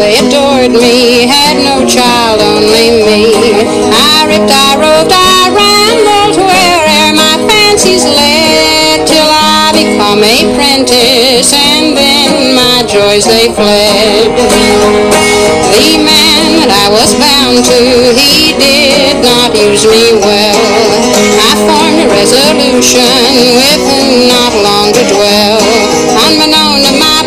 they adored me, had no child, only me. I ripped, I roved, I rambled where'er my fancies led, till I become a prentice, and then my joys they fled. The man that I was bound to, he did not use me well. I formed a resolution with whom not long to dwell. Unbeknown to my